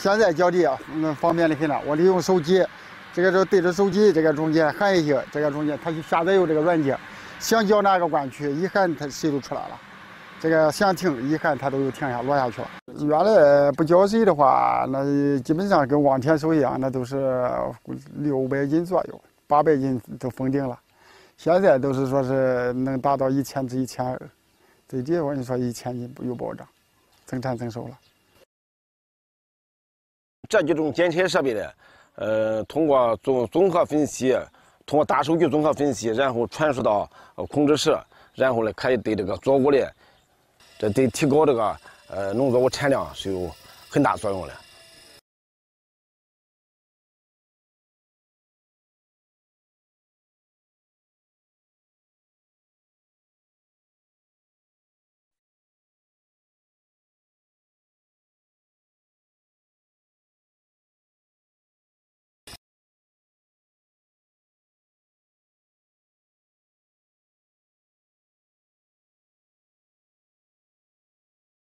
现在浇地方便的很了。我利用手机，这个就对着手机，这个中间喊一下，这个中间它就下载有这个软件，想浇哪个灌区，一喊它水就出来了。这个想停一喊它都有停下落下去了。原来不浇水的话，那基本上跟望天手一样，那都是600斤左右，800斤都封顶了。现在都是说是能达到1000至1200，最低我跟你说1000斤有保障，增产增收了。 这几种检测设备呢，通过综合分析，通过大数据综合分析，然后传输到控制室，然后呢可以对这个作物的，这对提高这个农作物产量是有很大作用的。